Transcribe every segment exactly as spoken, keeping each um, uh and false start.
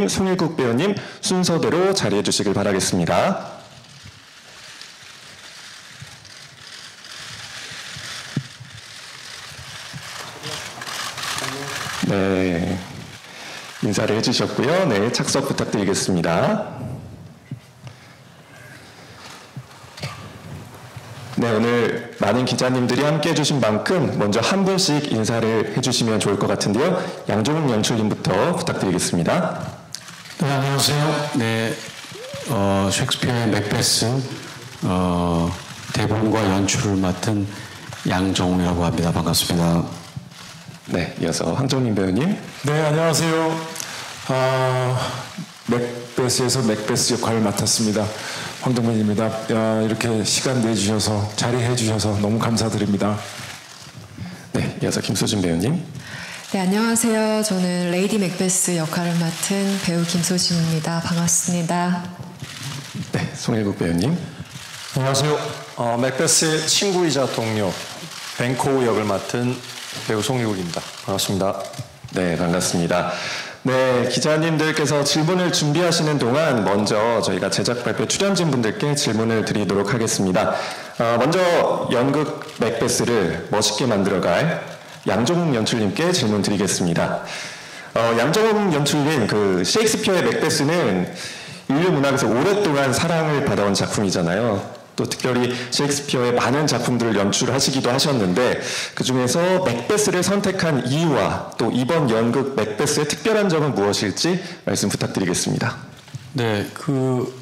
송일국 배우님 순서대로 자리해 주시길 바라겠습니다. 네, 인사를 해주셨고요. 네, 착석 부탁드리겠습니다. 네, 오늘 많은 기자님들이 함께 해주신 만큼 먼저 한 분씩 인사를 해주시면 좋을 것 같은데요. 양종욱 연출님부터 부탁드리겠습니다. 네, 안녕하세요. 네, 어, 셰익스피어의 맥베스 어, 대본과 연출을 맡은 양종욱이라고 합니다. 반갑습니다. 네, 이어서 황정민 배우님. 네, 안녕하세요. 아, 맥베스에서 맥베스 역할을 맡았습니다. 황정민입니다. 아, 이렇게 시간 내주셔서 자리해 주셔서 너무 감사드립니다. 네, 이어서 김소진 배우님. 네, 안녕하세요. 저는 레이디 맥베스 역할을 맡은 배우 김소진입니다. 반갑습니다. 네, 송일국 배우님. 안녕하세요. 어, 맥베스의 친구이자 동료 벤코우 역을 맡은 배우 송일국입니다. 반갑습니다. 네, 반갑습니다. 네, 기자님들께서 질문을 준비하시는 동안 먼저 저희가 제작 발표 출연진 분들께 질문을 드리도록 하겠습니다. 어, 먼저 연극 맥베스를 멋있게 만들어갈 양종욱 연출님께 질문 드리겠습니다. 어, 양종욱 연출님, 그 셰익스피어의 맥베스는 인류 문학에서 오랫동안 사랑을 받아온 작품이잖아요. 또 특별히 셰익스피어의 많은 작품들을 연출하시기도 하셨는데 그 중에서 맥베스를 선택한 이유와 또 이번 연극 맥베스의 특별한 점은 무엇일지 말씀 부탁드리겠습니다. 네, 그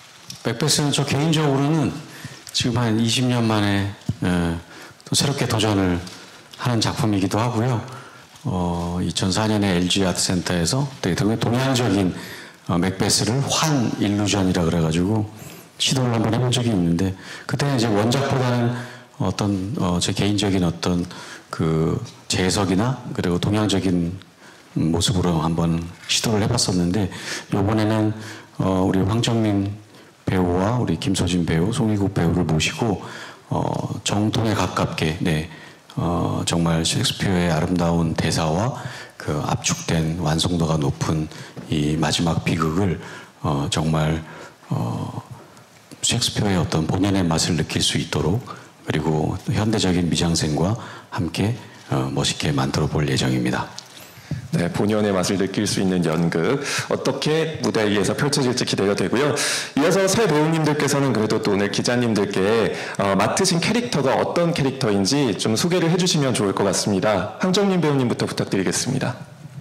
맥베스는 저 개인적으로는 지금 한 이십 년 만에 예, 또 새롭게 도전을 하는 작품이기도 하고요. 어, 이천사 년에 엘지 아트센터에서 되게 동양적인 어, 맥베스를 환 일루전이라 그래가지고 시도를 한번 해본 적이 있는데 그때는 이제 원작보다는 어떤 어, 제 개인적인 어떤 그 재해석이나 그리고 동양적인 모습으로 한번 시도를 해봤었는데 이번에는 어, 우리 황정민 배우와 우리 김소진 배우, 송일국 배우를 모시고 어, 정통에 가깝게 네, 어, 정말 셰익스피어의 아름다운 대사와 그 압축된 완성도가 높은 이 마지막 비극을 어, 정말 어, 셰익스피어의 어떤 본연의 맛을 느낄 수 있도록 그리고 현대적인 미장센과 함께 어, 멋있게 만들어 볼 예정입니다. 네, 본연의 맛을 느낄 수 있는 연극 어떻게 무대 위에서 펼쳐질지 기대가 되고요. 이어서 새 배우님들께서는 그래도 또 오늘 기자님들께 어, 맡으신 캐릭터가 어떤 캐릭터인지 좀 소개를 해주시면 좋을 것 같습니다. 황정민 배우님부터 부탁드리겠습니다.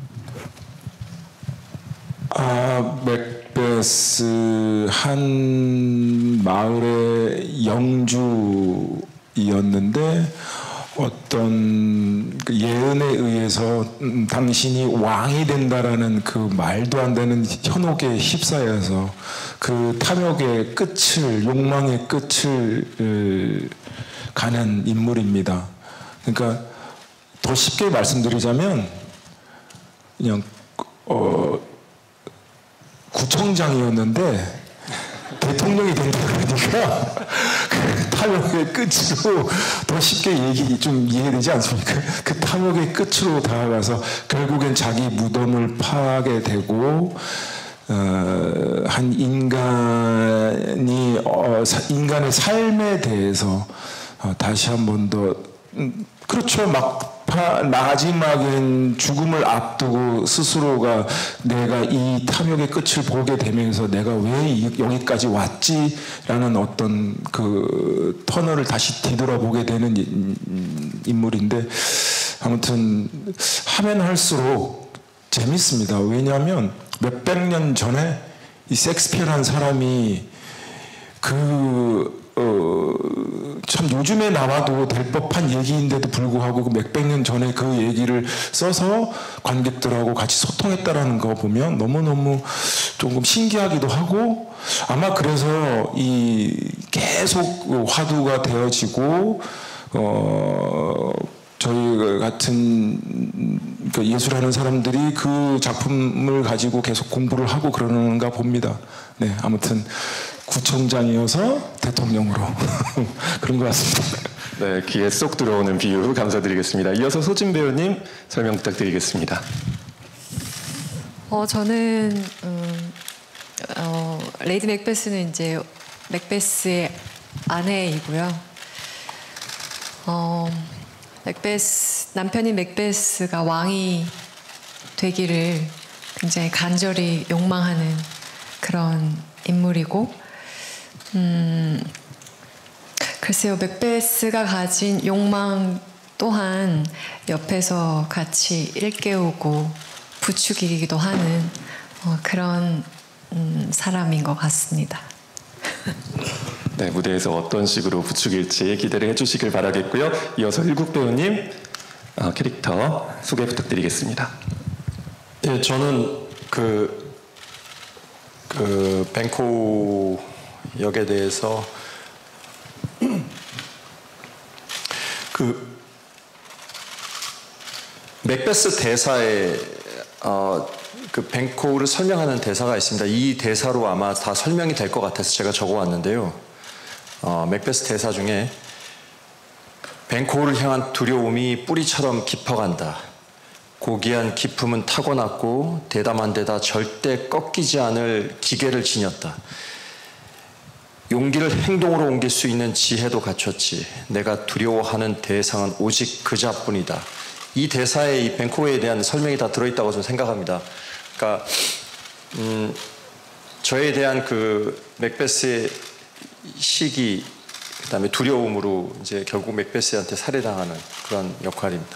아, 맥베스 한 마을의 영주이었는데 어떤 그 예언에 의해서 음, 당신이 왕이 된다라는 그 말도 안 되는 현혹에 휩싸여서 그 탐욕의 끝을 욕망의 끝을 으, 가는 인물입니다. 그러니까 더 쉽게 말씀드리자면 그냥 어, 구청장이었는데 대통령이 된다 그러니까 그 탐욕의 끝으로 더 쉽게 얘기 좀 이해되지 않습니까? 그 탐욕의 끝으로 다가가서 결국엔 자기 무덤을 파게 되고 어, 한 인간이 어, 사, 인간의 삶에 대해서 어, 다시 한 번 더 음, 그렇죠. 막파, 마지막엔 죽음을 앞두고 스스로가 내가 이 탐욕의 끝을 보게 되면서 내가 왜 여기까지 왔지라는 어떤 그 터널을 다시 뒤돌아보게 되는 인물인데 아무튼 하면 할수록 재밌습니다. 왜냐하면 몇백 년 전에 이 셰익스피어라는 사람이 그 어, 참 요즘에 나와도 될 법한 얘기인데도 불구하고 그 몇백 년 전에 그 얘기를 써서 관객들하고 같이 소통했다라는 거 보면 너무너무 조금 신기하기도 하고 아마 그래서 이 계속 화두가 되어지고 어, 저희 같은 그 예술하는 사람들이 그 작품을 가지고 계속 공부를 하고 그러는가 봅니다. 네, 아무튼 구청장이어서 대통령으로 그런 것 같습니다. 네, 귀에 쏙 들어오는 비유 감사드리겠습니다. 이어서 소진 배우님 설명 부탁드리겠습니다. 어, 저는 음, 어, 레이디 맥베스는 이제 맥베스의 아내이고요. 어, 맥베스 남편인 맥베스가 왕이 되기를 굉장히 간절히 욕망하는 그런 인물이고, 음, 글쎄요, 맥베스가 가진 욕망 또한 옆에서 같이 일깨우고 부추기기도 하는 어, 그런 음, 사람인 것 같습니다. 네, 무대에서 어떤 식으로 부추길지 기대를 해주시길 바라겠고요. 이어서 일국 배우님 어, 캐릭터 소개 부탁드리겠습니다. 예, 저는 그, 그 벤코 역에 대해서 그 맥베스 대사에 어, 그 벤코를 설명하는 대사가 있습니다. 이 대사로 아마 다 설명이 될 것 같아서 제가 적어왔는데요. 어, 맥베스 대사 중에 벤코를 향한 두려움이 뿌리처럼 깊어간다. 고귀한 기품은 타고났고 대담한 데다 절대 꺾이지 않을 기계를 지녔다. 용기를 행동으로 옮길 수 있는 지혜도 갖췄지. 내가 두려워하는 대상은 오직 그자뿐이다. 이 대사에 이 벤코에 대한 설명이 다 들어있다고 저는 생각합니다. 그러니까 음, 저에 대한 그 맥베스의 시기, 그다음에 두려움으로 이제 결국 맥베스한테 살해당하는 그런 역할입니다.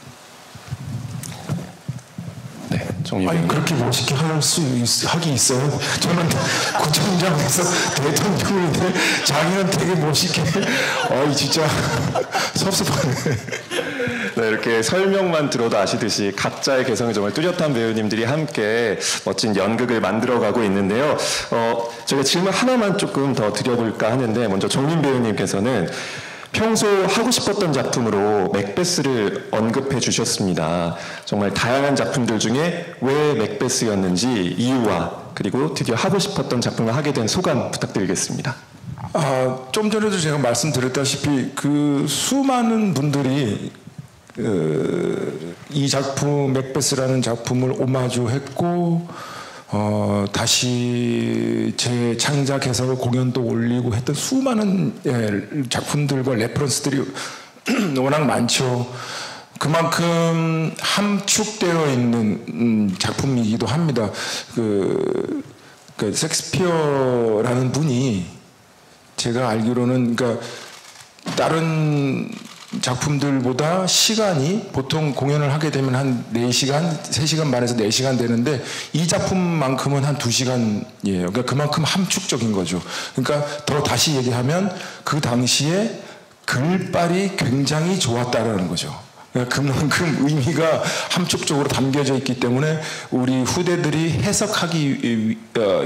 네, 정유 아니 배우님. 그렇게 멋있게 할 수 하기 있어요? 저는 구청장에서 대통령인데 자기는 되게 멋있게. 어이 진짜 섭섭하네. 네, 이렇게 설명만 들어도 아시듯이 각자의 개성이 정말 뚜렷한 배우님들이 함께 멋진 연극을 만들어가고 있는데요. 어, 제가 질문 하나만 조금 더 드려볼까 하는데, 먼저 정민 배우님께서는 평소 하고 싶었던 작품으로 맥베스를 언급해 주셨습니다. 정말 다양한 작품들 중에 왜 맥베스였는지 이유와 그리고 드디어 하고 싶었던 작품을 하게 된 소감 부탁드리겠습니다. 아, 좀 전에도 제가 말씀드렸다시피 그 수많은 분들이 그, 이 작품 맥베스라는 작품을 오마주했고 어, 다시 제 창작 해석을 공연도 올리고 했던 수많은 예, 작품들과 레퍼런스들이 워낙 많죠. 그만큼 함축되어 있는 음, 작품이기도 합니다. 그, 그 셰익스피어라는 분이 제가 알기로는 그러니까 다른 작품들보다 시간이 보통 공연을 하게 되면 한 네 시간, 세 시간 반에서 네 시간 되는데 이 작품만큼은 한 두 시간이에요. 그러니까 그만큼 함축적인 거죠. 그러니까 더 다시 얘기하면 그 당시에 글빨이 굉장히 좋았다라는 거죠. 그러니까 그만큼 의미가 함축적으로 담겨져 있기 때문에 우리 후대들이 해석하기,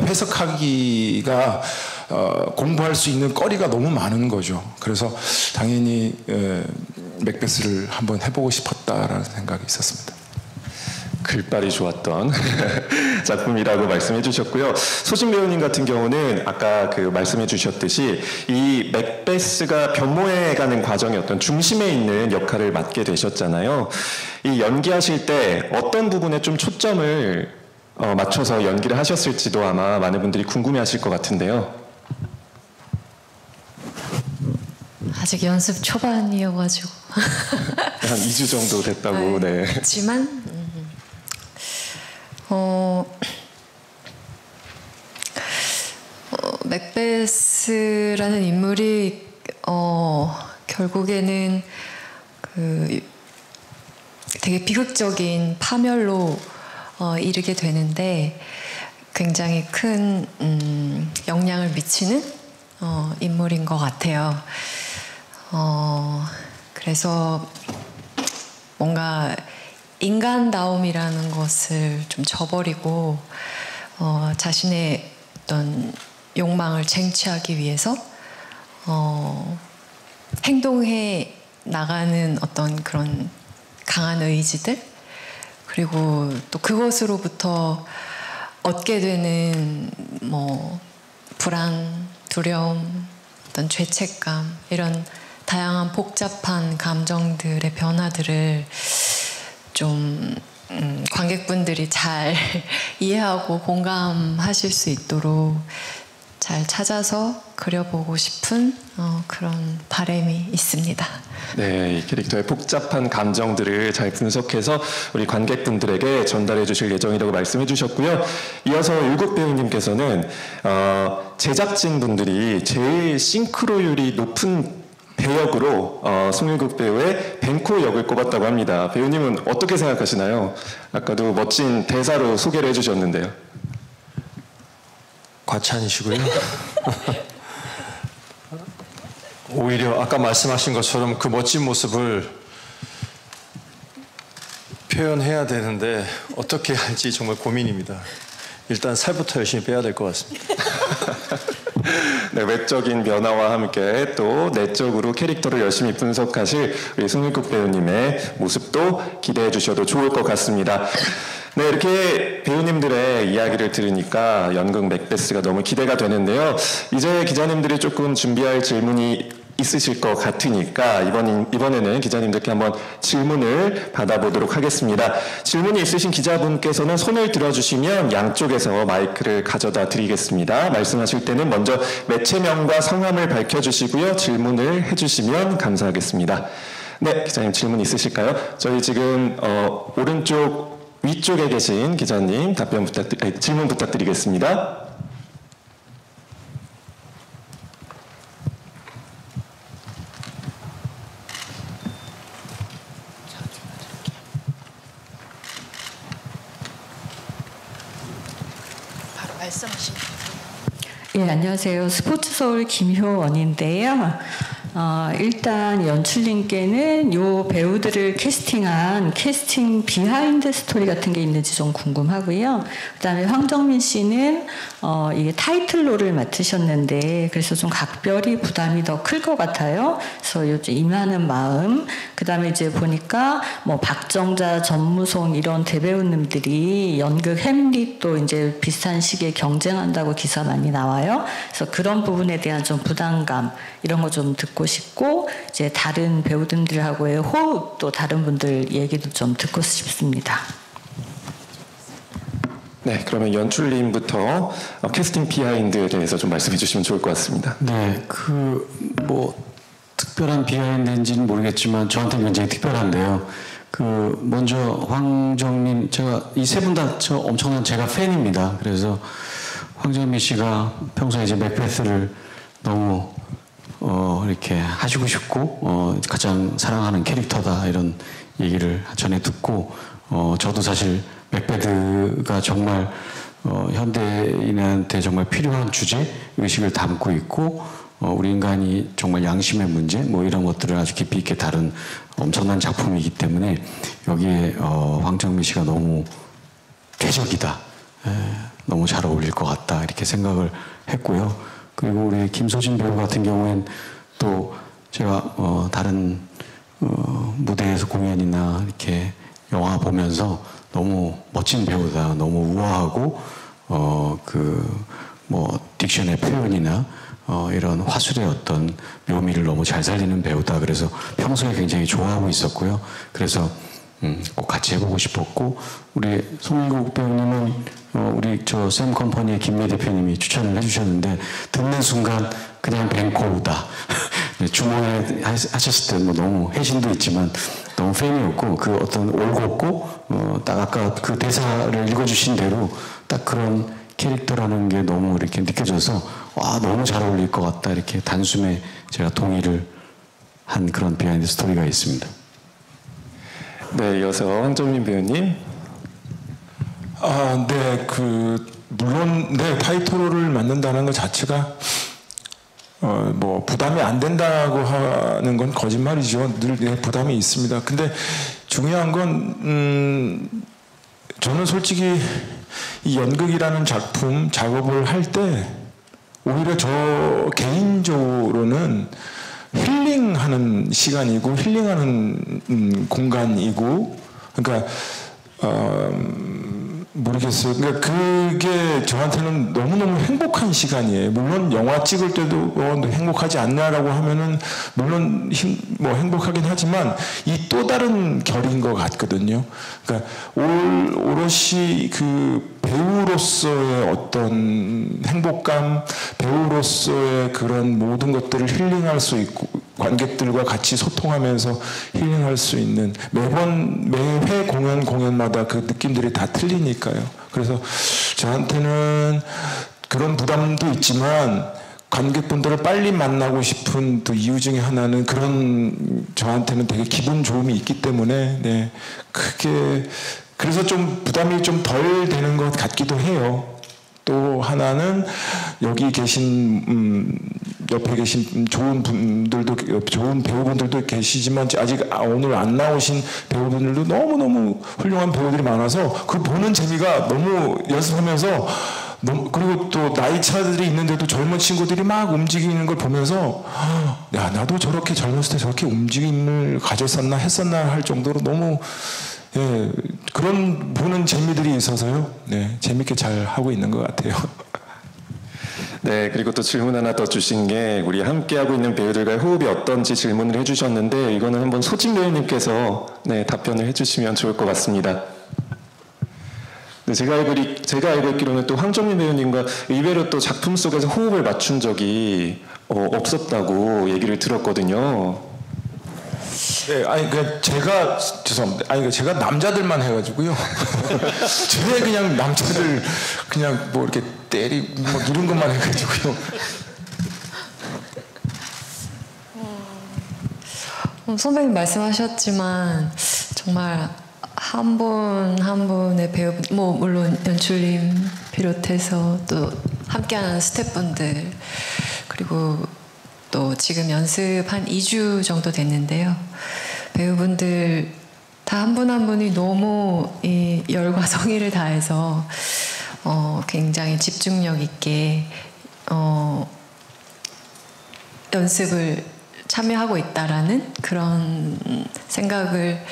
해석하기가 어, 공부할 수 있는 거리가 너무 많은 거죠. 그래서 당연히 에, 맥베스를 한번 해보고 싶었다라는 생각이 있었습니다. 글빨이 좋았던 작품이라고 말씀해 주셨고요. 소진 배우님 같은 경우는 아까 그 말씀해 주셨듯이 이 맥베스가 변모해 가는 과정의 어떤 중심에 있는 역할을 맡게 되셨잖아요. 이 연기하실 때 어떤 부분에 좀 초점을 어, 맞춰서 연기를 하셨을지도 아마 많은 분들이 궁금해 하실 것 같은데요. 아직 연습 초반이어가지고 한 이 주 정도 됐다고. 네. 그렇지만 음, 어, 어, 맥베스라는 인물이 어, 결국에는 그 되게 비극적인 파멸로 어, 이르게 되는데 굉장히 큰 음, 영향을 미치는 어, 인물인 것 같아요. 어, 그래서 뭔가 인간다움이라는 것을 좀 저버리고 어, 자신의 어떤 욕망을 쟁취하기 위해서 어, 행동해 나가는 어떤 그런 강한 의지들, 그리고 또 그것으로부터 얻게 되는 뭐 불안, 두려움, 어떤 죄책감, 이런 다양한 복잡한 감정들의 변화들을 좀 음, 관객분들이 잘 이해하고 공감하실 수 있도록 잘 찾아서 그려보고 싶은 어, 그런 바람이 있습니다. 네, 이 캐릭터의 복잡한 감정들을 잘 분석해서 우리 관객분들에게 전달해 주실 예정이라고 말씀해 주셨고요. 이어서 율곡 배우님께서는 어, 제작진분들이 제일 싱크로율이 높은 배역으로 어, 송일국 배우의 벤코 역을 꼽았다고 합니다. 배우님은 어떻게 생각하시나요? 아까도 멋진 대사로 소개를 해주셨는데요. 과찬이시고요. 오히려 아까 말씀하신 것처럼 그 멋진 모습을 표현해야 되는데 어떻게 할지 정말 고민입니다. 일단 살부터 열심히 빼야 될 것 같습니다. 네, 외적인 변화와 함께 또 내적으로 캐릭터를 열심히 분석하실 우리 송일국 배우님의 모습도 기대해 주셔도 좋을 것 같습니다. 네, 이렇게 배우님들의 이야기를 들으니까 연극 맥베스가 너무 기대가 되는데요. 이제 기자님들이 조금 준비할 질문이 있으실 것 같으니까 이번, 이번에는 기자님들께 한번 질문을 받아보도록 하겠습니다. 질문이 있으신 기자분께서는 손을 들어주시면 양쪽에서 마이크를 가져다 드리겠습니다. 말씀하실 때는 먼저 매체명과 성함을 밝혀주시고요. 질문을 해주시면 감사하겠습니다. 네, 기자님 질문 있으실까요? 저희 지금 어, 오른쪽 위쪽에 계신 기자님 답변 부탁드, 아니, 질문 부탁드리겠습니다. 바로 말씀하시면. 예, 안녕하세요. 스포츠서울 김효원인데요. 어, 일단 연출님께는 요 배우들을 캐스팅한 캐스팅 비하인드 스토리 같은 게 있는지 좀 궁금하고요. 그다음에 황정민 씨는 어, 이게 타이틀로를 맡으셨는데 그래서 좀 각별히 부담이 더 클 것 같아요. 그래서 요즘 임하는 마음. 그다음에 이제 보니까 뭐 박정자, 전무송 이런 대배우님들이 연극 햄릿도 이제 비슷한 시기에 경쟁한다고 기사 많이 나와요. 그래서 그런 부분에 대한 좀 부담감 이런 거 좀 듣고 싶고 이제 다른 배우들하고의 호흡 또 다른 분들 얘기도 좀 듣고 싶습니다. 네, 그러면 연출님부터 어, 캐스팅 비하인드에 대해서 좀 말씀해 주시면 좋을 것 같습니다. 네, 그 뭐 특별한 비하인드인지는 모르겠지만 저한테는 굉장히 특별한데요. 그 먼저 황정민 제가 이 세 분 다 저 엄청난 제가 팬입니다. 그래서 황정민 씨가 평소에 이제 맥베스를 너무 어 이렇게 하시고 싶고 어 가장 사랑하는 캐릭터다 이런 얘기를 전에 듣고 어 저도 사실 맥베드가 정말 어 현대인한테 정말 필요한 주제 의식을 담고 있고 어 우리 인간이 정말 양심의 문제 뭐 이런 것들을 아주 깊이 있게 다룬 엄청난 작품이기 때문에 여기에 어 황정민 씨가 너무 쾌적이다. 에, 너무 잘 어울릴 것 같다 이렇게 생각을 했고요. 그리고 우리 김소진 배우 같은 경우엔 또 제가 어 다른 어 무대에서 공연이나 이렇게 영화 보면서 너무 멋진 배우다, 너무 우아하고 어 그 뭐 딕션의 표현이나 어 이런 화술의 어떤 묘미를 너무 잘 살리는 배우다. 그래서 평소에 굉장히 좋아하고 있었고요. 그래서 음, 꼭 같이 해보고 싶었고 우리 송일국 배우님은 어, 우리 저 샘 컴퍼니의 김미 대표님이 추천을 해주셨는데 듣는 순간 그냥 벤코우다. 주모에 하셨을 때 뭐 너무 회신도 있지만 너무 팬이었고 그 어떤 올곧고 어, 딱 아까 그 대사를 읽어주신 대로 딱 그런 캐릭터라는 게 너무 이렇게 느껴져서 와 너무 잘 어울릴 것 같다 이렇게 단숨에 제가 동의를 한 그런 비하인드 스토리가 있습니다. 네, 이어서 황정민 배우님. 아, 네, 그 물론 네 타이틀로를 맡는다는 것 자체가 어, 뭐 부담이 안 된다고 하는 건 거짓말이죠. 늘 네, 부담이 있습니다. 근데 중요한 건 음, 저는 솔직히 이 연극이라는 작품 작업을 할 때 오히려 저 개인적으로는 힐링하는 시간이고 힐링하는 음, 공간이고 그러니까 어, 모르겠어요. 그러니까 그게 저한테는 너무너무 행복한 시간이에요. 물론 영화 찍을 때도 어, 행복하지 않냐라고 하면은 물론 힘, 뭐 행복하긴 하지만 이 또 다른 결인 것 같거든요. 그러니까 올, 오롯이 그 배우로서의 어떤 행복감, 배우로서의 그런 모든 것들을 힐링할 수 있고 관객들과 같이 소통하면서 힐링할 수 있는 매번 매회 공연 공연마다 그 느낌들이 다 틀리니까요. 그래서 저한테는 그런 부담도 있지만 관객분들을 빨리 만나고 싶은 또 이유 중에 하나는 그런 저한테는 되게 기분 좋음이 있기 때문에 네, 크게 그래서 좀 부담이 좀 덜 되는 것 같기도 해요. 또 하나는 여기 계신 음, 옆에 계신 좋은 분들도 좋은 배우분들도 계시지만 아직 오늘 안 나오신 배우분들도 너무너무 훌륭한 배우들이 많아서 그 보는 재미가 너무 연습하면서 너무 그리고 또 나이 차들이 있는데도 젊은 친구들이 막 움직이는 걸 보면서 야 나도 저렇게 젊었을 때 저렇게 움직임을 가졌었나 했었나 할 정도로 너무 예, 그런 보는 재미들이 있어서요. 네, 재밌게 잘 하고 있는 것 같아요. 네, 그리고 또 질문 하나 더 주신 게 우리 함께하고 있는 배우들과의 호흡이 어떤지 질문을 해주셨는데 이거는 한번 소진 배우님께서 네, 답변을 해주시면 좋을 것 같습니다. 네, 제가 알고, 제가 알고 있기로는 또 황정민 배우님과 의외로 또 작품 속에서 호흡을 맞춘 적이 어, 없었다고 얘기를 들었거든요. 네, 아니 그 제가 죄송합니다. 아니 그 제가 남자들만 해가지고요. 제 그냥 남자들 그냥 뭐 이렇게 때리 뭐 이런 것만 해가지고요. 음, 선배님 말씀하셨지만 정말 한 분 한 분의 배우, 뭐 물론 연출님 비롯해서 또 함께하는 스태프분들 그리고 또 지금 연습 한 이 주 정도 됐는데요. 배우분들 다 한 분 한 분이 너무 이 열과 성의를 다해서 어, 굉장히 집중력 있게 어, 연습을 참여하고 있다라는 그런 생각을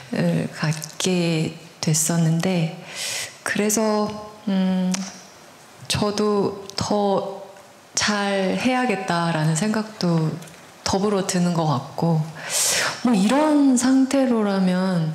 갖게 됐었는데 그래서 음, 저도 더 잘 해야겠다라는 생각도 더불어 드는 것 같고 뭐 이런 상태로라면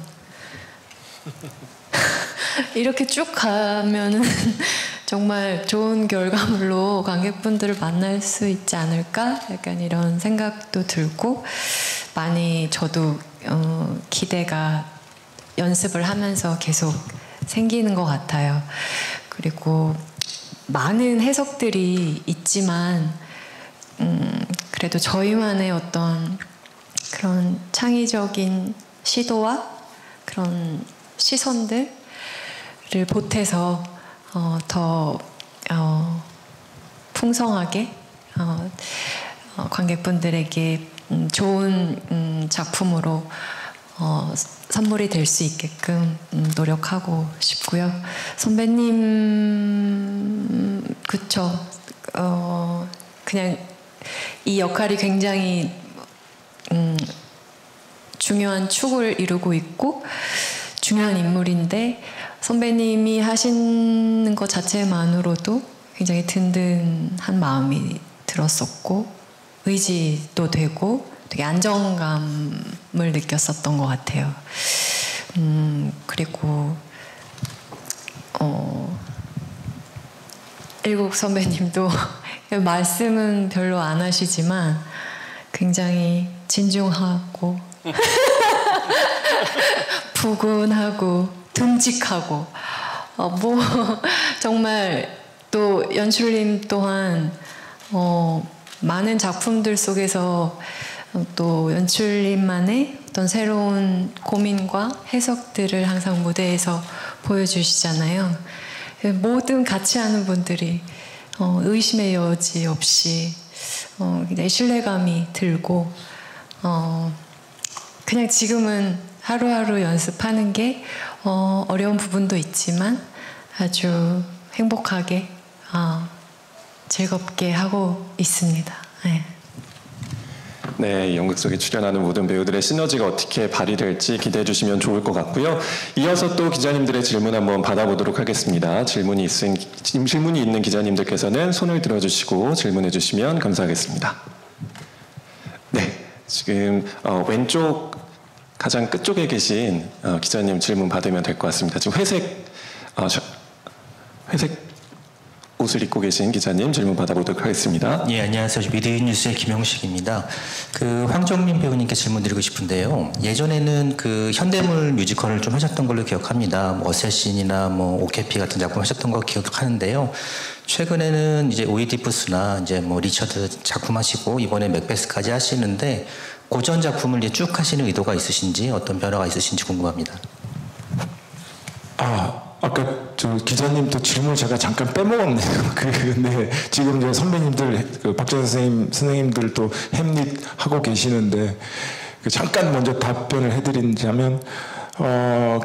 이렇게 쭉 가면은 정말 좋은 결과물로 관객분들을 만날 수 있지 않을까 약간 이런 생각도 들고 많이 저도 어, 기대가 연습을 하면서 계속 생기는 것 같아요. 그리고 많은 해석들이 있지만 음, 그래도 저희만의 어떤 그런 창의적인 시도와 그런 시선들을 보태서 어, 더 어, 풍성하게 어, 어, 관객분들에게 음, 좋은 음, 작품으로 어, 선물이 될 수 있게끔 음, 노력하고 싶고요. 선배님 그쵸. 어, 그냥 이 역할이 굉장히 음, 중요한 축을 이루고 있고 중요한 인물인데 선배님이 하시는 것 자체만으로도 굉장히 든든한 마음이 들었었고 의지도 되고 되게 안정감을 느꼈었던 것 같아요. 음, 그리고 어, 일국 선배님도 말씀은 별로 안 하시지만 굉장히 진중하고 부근하고 듬직하고 어, 뭐 정말 또 연출님 또한 어, 많은 작품들 속에서 또 연출님만의 어떤 새로운 고민과 해석들을 항상 무대에서 보여주시잖아요. 모든 같이 하는 분들이 어, 의심의 여지 없이 어, 굉장히 신뢰감이 들고 어, 그냥 지금은 하루하루 연습하는 게 어, 어려운 부분도 있지만 아주 행복하게 어, 즐겁게 하고 있습니다. 네. 네, 연극 속에 출연하는 모든 배우들의 시너지가 어떻게 발휘될지 기대해 주시면 좋을 것 같고요. 이어서 또 기자님들의 질문 한번 받아보도록 하겠습니다. 질문이 있은, 질문이 있는 기자님들께서는 손을 들어주시고 질문해 주시면 감사하겠습니다. 네, 지금 어, 왼쪽 가장 끝쪽에 계신 어, 기자님 질문 받으면 될 것 같습니다. 지금 회색 어, 저, 회색 옷을 입고 계신 기자님 질문 받아보도록 하겠습니다. 예, 안녕하세요. 미드뉴스의 김용식입니다. 그 황정민 배우님께 질문드리고 싶은데요. 예전에는 그 현대물 뮤지컬을 좀 하셨던 걸로 기억합니다. 뭐 어쌔신이나 뭐 오케피 같은 작품 하셨던 거 기억하는데요. 최근에는 이제 오이디푸스나 이제 뭐 리처드 작품 하시고 이번에 맥베스까지 하시는데 고전 작품을 이제 쭉 하시는 의도가 있으신지 어떤 변화가 있으신지 궁금합니다. 아, 아까 저 기자님 또 질문 제가 잠깐 빼먹었네요. 그, 네. 지금 이제 선배님들, 그 박정현 선생님, 선생님들 또 햄릿 하고 계시는데, 그 잠깐 먼저 답변을 해드리자면, 어,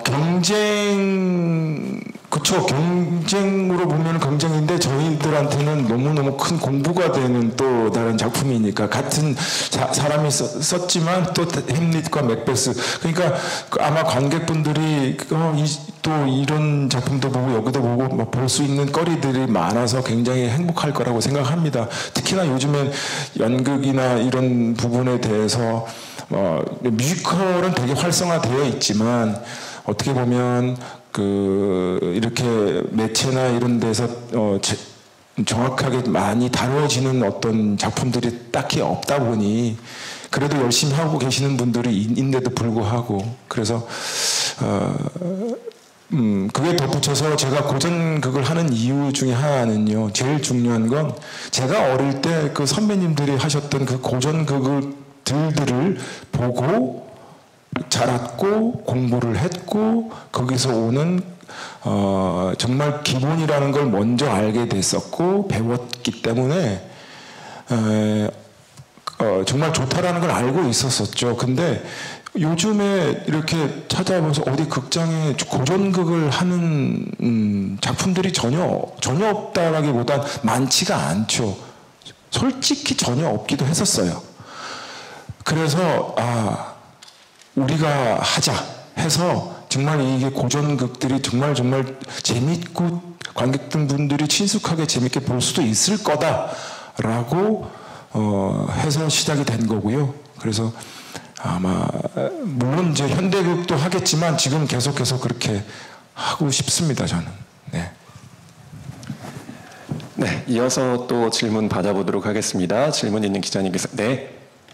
경쟁, 그쵸. 경쟁으로 보면 경쟁인데 저희들한테는 너무너무 큰 공부가 되는 또 다른 작품이니까 같은 사, 사람이 썼, 썼지만 또 햄릿과 맥베스. 그러니까 아마 관객분들이 어, 이, 또 이런 작품도 보고 여기도 보고 볼 수 있는 거리들이 많아서 굉장히 행복할 거라고 생각합니다. 특히나 요즘엔 연극이나 이런 부분에 대해서 어, 뮤지컬은 되게 활성화되어 있지만 어떻게 보면 그 이렇게 매체나 이런 데서 어, 제, 정확하게 많이 다뤄지는 어떤 작품들이 딱히 없다 보니 그래도 열심히 하고 계시는 분들이 있는데도 불구하고 그래서 어, 음, 그게 덧붙여서 제가 고전극을 하는 이유 중에 하나는요. 제일 중요한 건 제가 어릴 때 그 선배님들이 하셨던 그 고전극을 들들을 보고 자랐고 공부를 했고 거기서 오는 어, 정말 기본이라는 걸 먼저 알게 됐었고 배웠기 때문에 에, 어, 정말 좋다라는 걸 알고 있었었죠. 근데 요즘에 이렇게 찾아보면서 어디 극장에 고전극을 하는 음, 작품들이 전혀 전혀 없다라기보단 많지가 않죠. 솔직히 전혀 없기도 했었어요. 그래서 아 우리가 하자 해서 정말 이게 고전극들이 정말 정말 재밌고 관객분들이 친숙하게 재밌게 볼 수도 있을 거다라고 어, 해서 시작이 된 거고요. 그래서 아마 물론 이제 현대극도 하겠지만 지금 계속해서 그렇게 하고 싶습니다. 저는. 네. 네, 이어서 또 질문 받아보도록 하겠습니다. 질문 있는 기자님께서 네.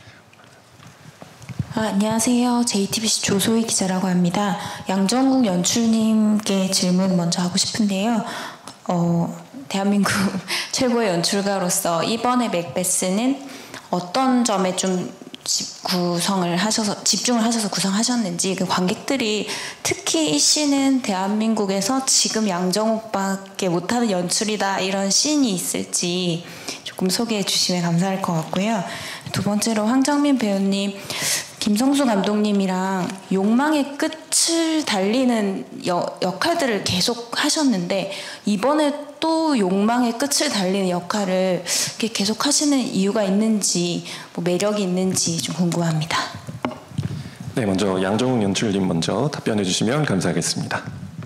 아, 안녕하세요. 제이티비씨 조소희 기자라고 합니다. 양정국 연출님께 질문 먼저 하고 싶은데요. 어, 대한민국 최고의 연출가로서 이번에 맥베스는 어떤 점에 좀 구성을 하셔서 집중을 하셔서 구성하셨는지 그 관객들이 특히 이 씬은 대한민국에서 지금 양정욱밖에 못하는 연출이다 이런 씬이 있을지 조금 소개해 주시면 감사할 것 같고요. 두 번째로 황정민 배우님, 김성수 감독님이랑 욕망의 끝을 달리는 여, 역할들을 계속 하셨는데 이번에 또 욕망의 끝을 달리는 역할을 이렇게 계속 하시는 이유가 있는지 뭐 매력이 있는지 좀 궁금합니다. 네, 먼저 양정욱 연출님 먼저 답변해 주시면 감사하겠습니다.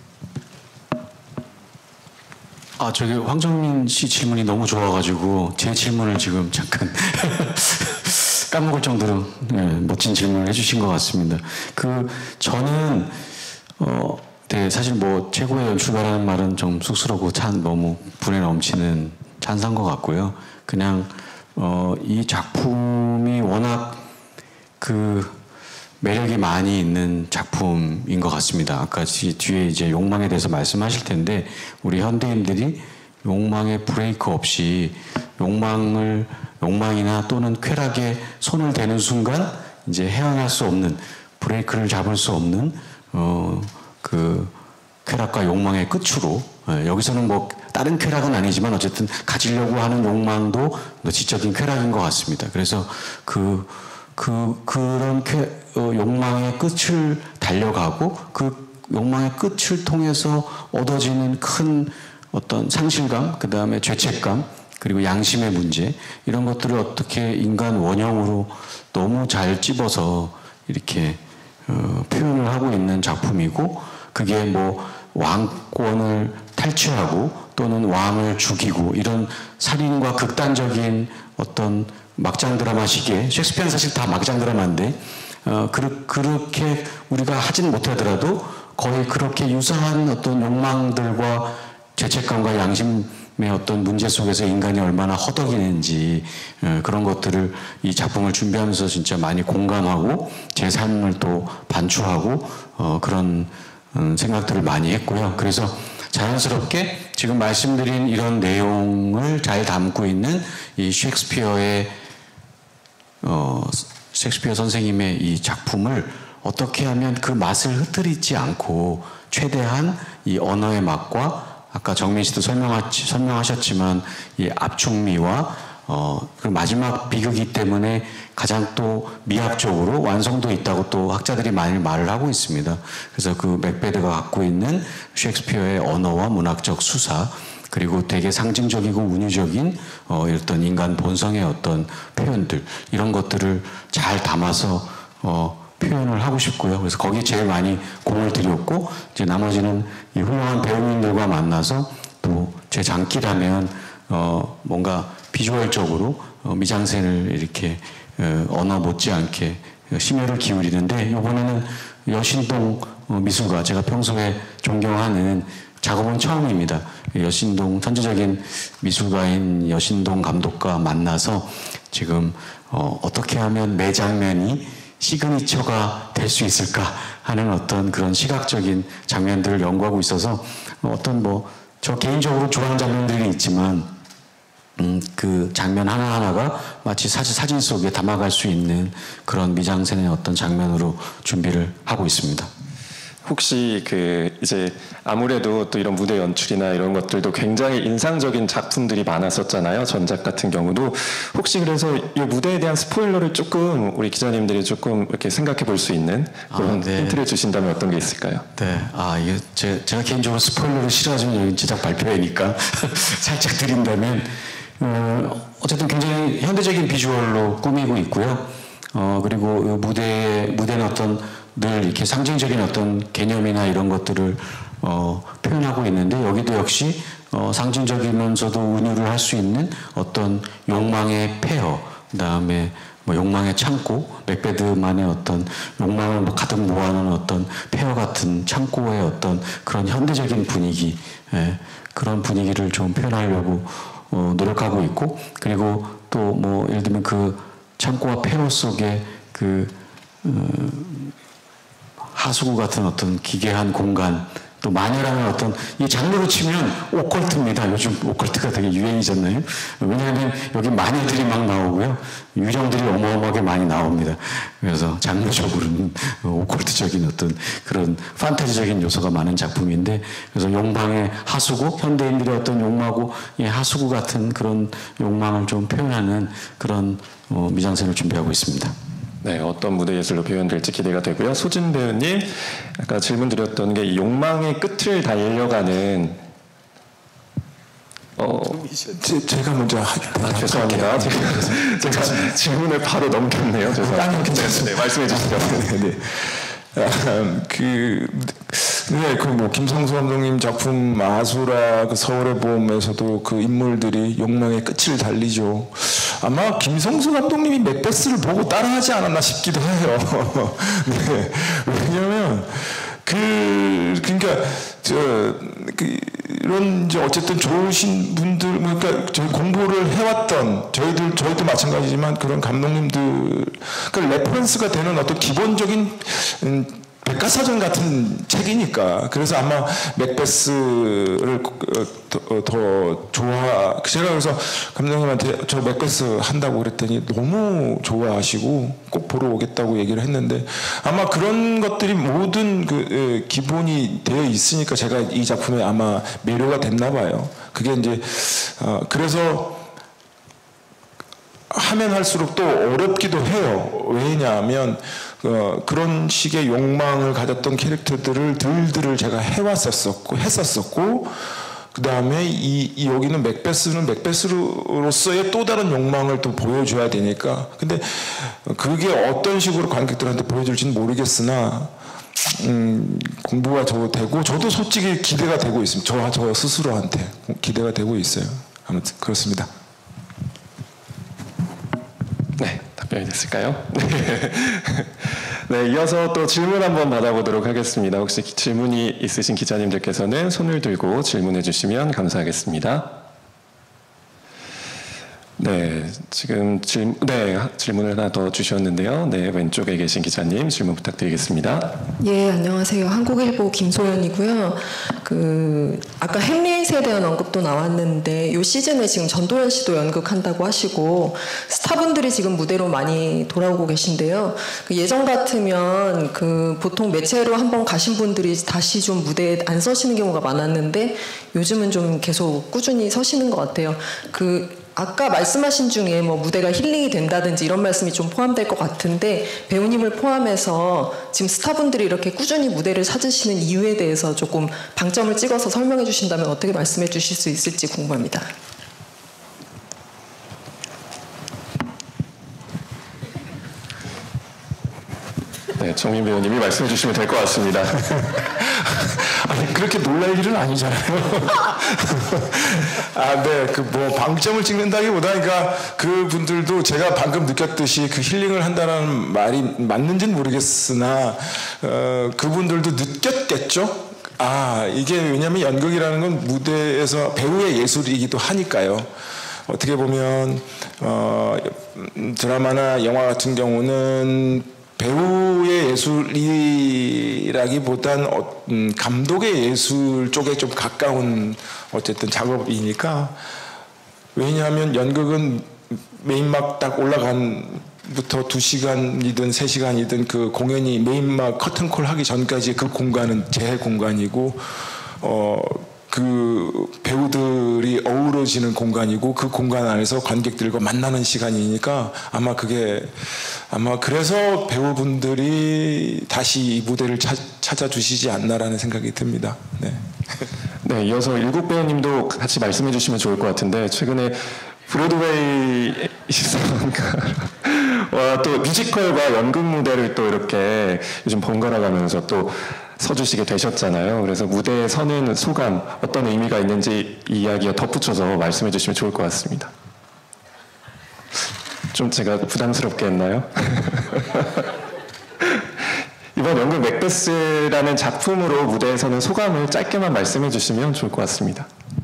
아, 저기 황정민 씨 질문이 너무 좋아가지고 제 질문을 지금 잠깐 까먹을 정도로 네, 멋진 질문을 해주신 것 같습니다. 그 저는 어, 네, 사실 뭐 최고의 연출가라는 말은 좀 쑥스럽고 찬 너무 분에 넘치는 찬사인 것 같고요. 그냥 어, 이 작품이 워낙 그 매력이 많이 있는 작품인 것 같습니다. 아까 뒤에 이제 욕망에 대해서 말씀하실 텐데 우리 현대인들이 욕망의 브레이크 없이 욕망을 욕망이나 또는 쾌락에 손을 대는 순간 이제 헤어날 수 없는 브레이크를 잡을 수 없는 어, 그 쾌락과 욕망의 끝으로 예, 여기서는 뭐 다른 쾌락은 아니지만 어쨌든 가지려고 하는 욕망도 지적인 쾌락인 것 같습니다. 그래서 그 그 그런 쾌, 어, 욕망의 끝을 달려가고 그 욕망의 끝을 통해서 얻어지는 큰 어떤 상실감, 그 다음에 죄책감, 그리고 양심의 문제 이런 것들을 어떻게 인간 원형으로 너무 잘 찝어서 이렇게 어, 표현을 하고 있는 작품이고 그게 뭐 왕권을 탈취하고 또는 왕을 죽이고 이런 살인과 극단적인 어떤 막장 드라마식의 셰익스피어는 사실 다 막장 드라마인데 어, 그, 그렇게 우리가 하진 못하더라도 거의 그렇게 유사한 어떤 욕망들과 죄책감과 양심의 어떤 문제 속에서 인간이 얼마나 허덕이는지 어, 그런 것들을 이 작품을 준비하면서 진짜 많이 공감하고 제 삶을 또 반추하고 어, 그런 음, 생각들을 많이 했고요. 그래서 자연스럽게 지금 말씀드린 이런 내용을 잘 담고 있는 이 셰익스피어의 어, 셰익스피어 선생님의 이 작품을 어떻게 하면 그 맛을 흐트리지 않고 최대한 이 언어의 맛과 아까 정민 씨도 설명하, 설명하셨지만 이 압축미와 어, 그 마지막 비극이기 때문에 가장 또 미학적으로 완성도 있다고 또 학자들이 많이 말을 하고 있습니다. 그래서 그 맥베드가 갖고 있는 셰익스피어의 언어와 문학적 수사 그리고 되게 상징적이고 운유적인 어, 어떤 인간 본성의 어떤 표현들 이런 것들을 잘 담아서 어, 표현을 하고 싶고요. 그래서 거기에 제일 많이 공을 들였고 이제 나머지는 이 훌륭한 배우님들과 만나서 또 제 장기라면 어, 뭔가 비주얼적으로 어, 미장센을 이렇게 어, 언어 못지않게 심혈을 기울이는데 이번에는 여신동 어, 미술가 제가 평소에 존경하는 작업은 처음입니다. 여신동 천재적인 미술가인 여신동 감독과 만나서 지금 어, 어떻게 하면 매 장면이 시그니처가 될 수 있을까 하는 어떤 그런 시각적인 장면들을 연구하고 있어서 어떤 뭐 저 개인적으로 좋아하는 장면들이 있지만 음, 그 장면 하나하나가 마치 사진, 사진 속에 담아갈 수 있는 그런 미장센의 어떤 장면으로 준비를 하고 있습니다. 혹시 그 이제 아무래도 또 이런 무대 연출이나 이런 것들도 굉장히 인상적인 작품들이 많았었잖아요. 전작 같은 경우도 혹시 그래서 이 무대에 대한 스포일러를 조금 우리 기자님들이 조금 이렇게 생각해 볼 수 있는 그런 아, 네. 힌트를 주신다면 어떤 게 있을까요? 네, 아 이게 제, 제가 개인적으로 스포일러를 싫어하지만 여기 제작 발표회니까 살짝 드린다면 어, 어쨌든 굉장히 현대적인 비주얼로 꾸미고 있고요. 어 그리고 무대 무대는 어떤 늘 이렇게 상징적인 어떤 개념이나 이런 것들을 어, 표현하고 있는데 여기도 역시 어, 상징적이면서도 은유를 할 수 있는 어떤 욕망의 폐허, 그다음에 뭐 욕망의 창고, 맥베드만의 어떤 욕망을 뭐 가득 모아놓은 어떤 폐허 같은 창고의 어떤 그런 현대적인 분위기, 예, 그런 분위기를 좀 표현하려고 어, 노력하고 있고 그리고 또 뭐 예를 들면 그 창고와 폐허 속에 그 어, 하수구 같은 어떤 기괴한 공간 또 마녀라는 어떤 이 장르로 치면 오컬트입니다. 요즘 오컬트가 되게 유행이잖아요. 왜냐하면 여기 마녀들이 막 나오고요. 유령들이 어마어마하게 많이 나옵니다. 그래서 장르적으로는 오컬트적인 어떤 그런 판타지적인 요소가 많은 작품인데 그래서 욕망의 하수구, 현대인들의 어떤 욕망하고 이 하수구 같은 그런 욕망을 좀 표현하는 그런 어, 미장센을 준비하고 있습니다. 네, 어떤 무대 예술로 표현될지 기대가 되고요. 소진 배우님, 아까 질문 드렸던 게 욕망의 끝을 달려가는 어, 제, 제가 먼저 하기 아, 죄송합니다. 제가, 제가 질문을 바로 넘겼네요. 죄송합니다. 괜찮습니다. 네, 말씀해 주시죠. 네, 네. 아, 그, 네, 그 뭐 김성수 감독님 작품 마수라 그 서울의 봄에서도 그 인물들이 욕망의 끝을 달리죠. 아마 김성수 감독님이 맥베스를 보고 따라하지 않았나 싶기도 해요. 네, 왜냐하면 그 그러니까 저 그, 이런 이제 어쨌든 좋으신 분들 그러니까 저희 공부를 해왔던 저희들 저희도 마찬가지지만 그런 감독님들 그 레퍼런스가 되는 어떤 기본적인 음, 백과사전 같은 책이니까 그래서 아마 맥베스를 더, 더 좋아 제가 그래서 감독님한테 저 맥베스 한다고 그랬더니 너무 좋아하시고 꼭 보러 오겠다고 얘기를 했는데 아마 그런 것들이 모든 그 기본이 되어 있으니까 제가 이 작품에 아마 매료가 됐나 봐요. 그게 이제 어, 그래서 하면 할수록 또 어렵기도 해요. 왜냐하면 어, 그런 식의 욕망을 가졌던 캐릭터들을 들들을 제가 해왔었었고 했었었고 그 다음에 이, 이 여기는 맥베스는 맥베스로서의 또 다른 욕망을 또 보여줘야 되니까. 근데 그게 어떤 식으로 관객들한테 보여줄지는 모르겠으나 음, 공부가 저 되고 저도 솔직히 기대가 되고 있습니다. 저, 저 스스로한테 기대가 되고 있어요. 아무튼 그렇습니다. 네, 답변이 됐을까요? 네, 이어서 또 질문 한번 받아보도록 하겠습니다. 혹시 질문이 있으신 기자님들께서는 손을 들고 질문해 주시면 감사하겠습니다. 네, 지금 질, 네, 질문을 하나 더 주셨는데요. 네, 왼쪽에 계신 기자님 질문 부탁드리겠습니다. 예, 안녕하세요. 한국일보 김소연이고요. 그 아까 햄릿에 대한 언급도 나왔는데 이 시즌에 지금 전도연 씨도 연극한다고 하시고 스타분들이 지금 무대로 많이 돌아오고 계신데요. 그 예전 같으면 그 보통 매체로 한번 가신 분들이 다시 좀 무대에 안 서시는 경우가 많았는데 요즘은 좀 계속 꾸준히 서시는 것 같아요. 그 아까 말씀하신 중에 뭐 무대가 힐링이 된다든지 이런 말씀이 좀 포함될 것 같은데 배우님을 포함해서 지금 스타분들이 이렇게 꾸준히 무대를 찾으시는 이유에 대해서 조금 방점을 찍어서 설명해 주신다면 어떻게 말씀해 주실 수 있을지 궁금합니다. 네, 정민 배우님이 말씀해 주시면 될 것 같습니다. 아니 그렇게 놀랄 일은 아니잖아요. 아, 네, 그 뭐 방점을 찍는다기보다, 그러니까 그 분들도 제가 방금 느꼈듯이 그 힐링을 한다는 말이 맞는지는 모르겠으나 어, 그분들도 느꼈겠죠. 아, 이게 왜냐하면 연극이라는 건 무대에서 배우의 예술이기도 하니까요. 어떻게 보면 어, 드라마나 영화 같은 경우는 배우의 예술이라기보단 어, 음, 감독의 예술 쪽에 좀 가까운 어쨌든 작업이니까. 왜냐하면 연극은 메인막 딱 올라간부터 두 시간이든 세 시간이든 그 공연이 메인막 커튼콜 하기 전까지 그 공간은 제 공간이고 어, 그 배우들이 어우러지는 공간이고 그 공간 안에서 관객들과 만나는 시간이니까 아마 그게 아마 그래서 배우분들이 다시 이 무대를 찾, 찾아주시지 않나라는 생각이 듭니다. 네. 네, 이어서 일국 배우님도 같이 말씀해 주시면 좋을 것 같은데 최근에 브로드웨이 와, 또 뮤지컬과 연극 무대를 또 이렇게 요즘 번갈아 가면서 또 서주시게 되셨잖아요. 그래서 무대에 서는 소감, 어떤 의미가 있는지 이 이야기에 덧붙여서 말씀해 주시면 좋을 것 같습니다. 좀 제가 부담스럽게 했나요? 이번 연극 맥베스라는 작품으로 무대에 서는 소감을 짧게만 말씀해 주시면 좋을 것 같습니다.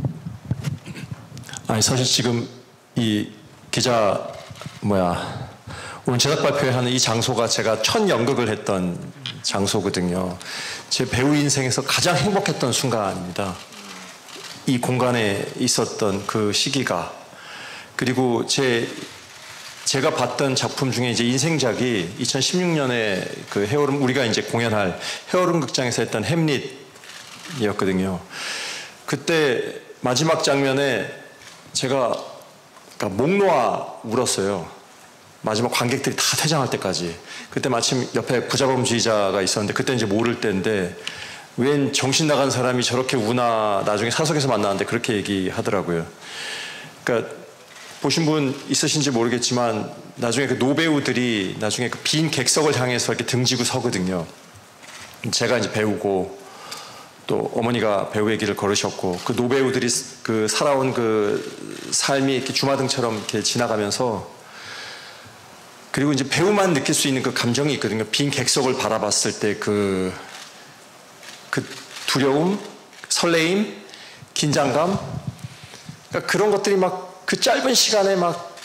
아니 사실 지금 이 기자 뭐야 오늘 제작 발표하는 이 장소가 제가 첫 연극을 했던 장소거든요. 제 배우 인생에서 가장 행복했던 순간입니다. 이 공간에 있었던 그 시기가. 그리고 제 제가 봤던 작품 중에 이제 인생작이 이천십육 년에 그 해오름 우리가 이제 공연할 해오름 극장에서 했던 햄릿이었거든요. 그때 마지막 장면에 제가 그러니까 목 놓아 울었어요. 마지막 관객들이 다 퇴장할 때까지. 그때 마침 옆에 부자범주의자가 있었는데 그때 이제 모를 때인데 웬 정신 나간 사람이 저렇게 우나 나중에 사석에서 만나는데 그렇게 얘기하더라고요. 그러니까 보신 분 있으신지 모르겠지만 나중에 그 노배우들이 나중에 그 빈 객석을 향해서 이렇게 등지고 서거든요. 제가 이제 배우고 또 어머니가 배우의 길을 걸으셨고 그 노배우들이 그 살아온 그 삶이 이렇게 주마등처럼 이렇게 지나가면서 그리고 이제 배우만 느낄 수 있는 그 감정이 있거든요. 빈 객석을 바라봤을 때 그 그 두려움, 설레임, 긴장감, 그러니까 그런 것들이 막 그 짧은 시간에 막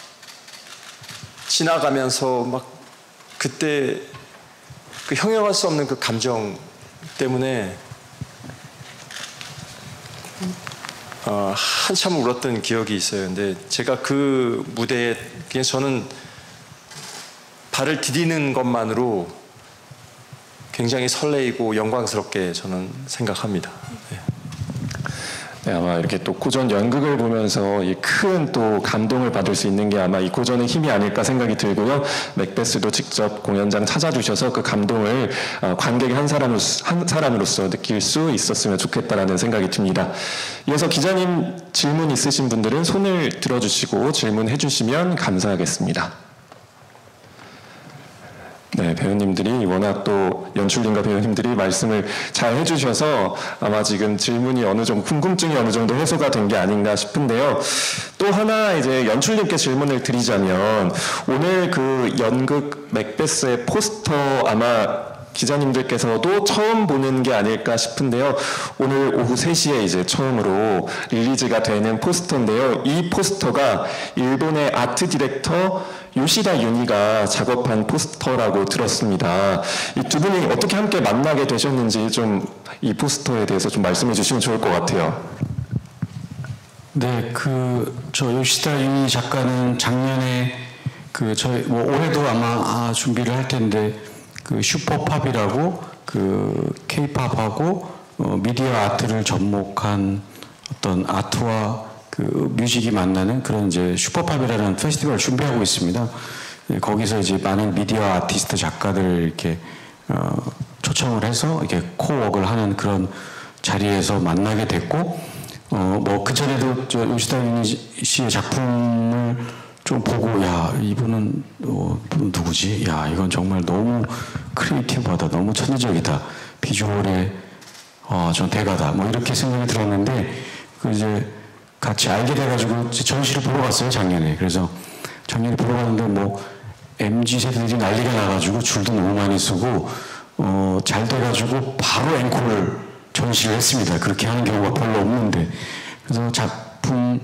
지나가면서 막 그때 그 형용할 수 없는 그 감정 때문에 어, 한참 울었던 기억이 있어요. 근데 제가 그 무대에 그냥 저는 발을 디디는 것만으로 굉장히 설레이고 영광스럽게 저는 생각합니다. 네. 네, 아마 이렇게 또 고전 연극을 보면서 이 큰 또 감동을 받을 수 있는 게 아마 이 고전의 힘이 아닐까 생각이 들고요. 맥베스도 직접 공연장 찾아주셔서 그 감동을 관객의 한 사람으로서, 한 사람으로서 느낄 수 있었으면 좋겠다라는 생각이 듭니다. 이어서 기자님 질문 있으신 분들은 손을 들어주시고 질문해 주시면 감사하겠습니다. 네, 배우님들이 워낙 또 연출님과 배우님들이 말씀을 잘 해주셔서 아마 지금 질문이 어느 정도 궁금증이 어느 정도 해소가 된 게 아닌가 싶은데요. 또 하나 이제 연출님께 질문을 드리자면 오늘 그 연극 맥베스의 포스터 아마 기자님들께서도 처음 보는 게 아닐까 싶은데요. 오늘 오후 세 시에 이제 처음으로 릴리즈가 되는 포스터인데요. 이 포스터가 일본의 아트 디렉터 요시다 유니가 작업한 포스터라고 들었습니다. 이 두 분이 어떻게 함께 만나게 되셨는지 좀 이 포스터에 대해서 좀 말씀해 주시면 좋을 것 같아요. 네, 그 저 요시다 유니 작가는 작년에 그 저희 뭐 올해도 아마 아, 준비를 할 텐데 그 슈퍼팝이라고 그 케이팝하고 어, 미디어 아트를 접목한 어떤 아트와 그 뮤직이 만나는 그런 이제 슈퍼팝이라는 페스티벌을 준비하고 있습니다. 네, 거기서 이제 많은 미디어 아티스트 작가들을 이렇게 어, 초청을 해서 이렇게 코워크를 하는 그런 자리에서 만나게 됐고, 어, 뭐 그 전에도 저 요시다 유니 씨의 작품을 좀 보고 야 이분은 어, 누구지? 야 이건 정말 너무 크리에이티브하다, 너무 천재적이다, 비주얼에 어, 전 대가다, 뭐 이렇게 생각이 들었는데 그 이제 같이 알게 돼가지고 전시를 보러 갔어요 작년에. 그래서 작년에 보러 갔는데 뭐 엠지 세대들이 난리가 나가지고 줄도 너무 많이 쓰고 어, 잘 돼가지고 바로 앵콜을 전시를 했습니다. 그렇게 하는 경우가 별로 없는데 그래서 작품